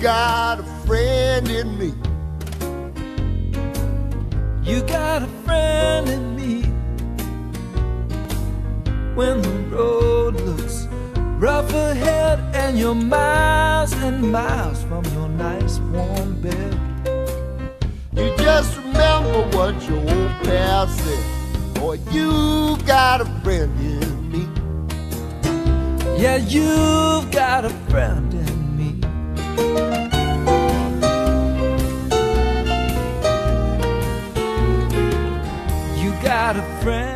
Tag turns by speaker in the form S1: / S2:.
S1: got a friend in me.
S2: You got a friend in me. When the road looks rough ahead and you're miles and miles from your nice warm bed,
S1: you just remember what your old pal said. Boy, you got a friend in me.
S2: Yeah, you've got a friend in me. You got a friend